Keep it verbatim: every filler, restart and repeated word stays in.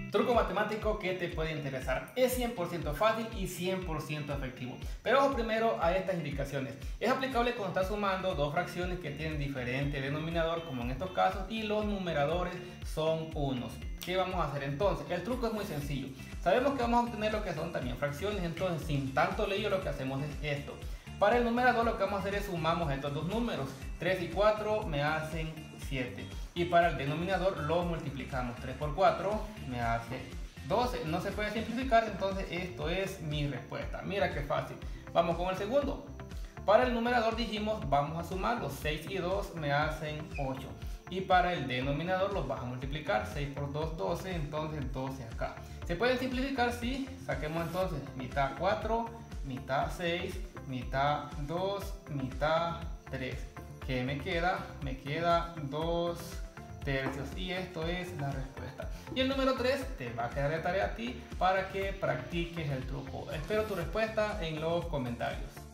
Truco matemático que te puede interesar. Es cien por ciento fácil y cien por ciento efectivo. Pero ojo primero a estas indicaciones. Es aplicable cuando estás sumando dos fracciones que tienen diferente denominador, como en estos casos, y los numeradores son unos. ¿Qué vamos a hacer entonces? El truco es muy sencillo. Sabemos que vamos a obtener lo que son también fracciones, entonces sin tanto lío lo que hacemos es esto. Para el numerador lo que vamos a hacer es sumamos estos dos números. tres y cuatro me hacen siete. Y para el denominador lo multiplicamos. tres por cuatro me hace doce. No se puede simplificar, entonces esto es mi respuesta. Mira qué fácil. Vamos con el segundo. Para el numerador dijimos vamos a sumarlos. seis y dos me hacen ocho. Y para el denominador los vas a multiplicar. seis por dos, doce. Entonces doce acá. Se pueden simplificar, sí. Saquemos entonces mitad cuatro, mitad seis, mitad dos, mitad tres. ¿Qué me queda? Me queda dos tercios y esto es la respuesta. Y el número tres te va a quedar de tarea a ti para que practiques el truco. Espero tu respuesta en los comentarios.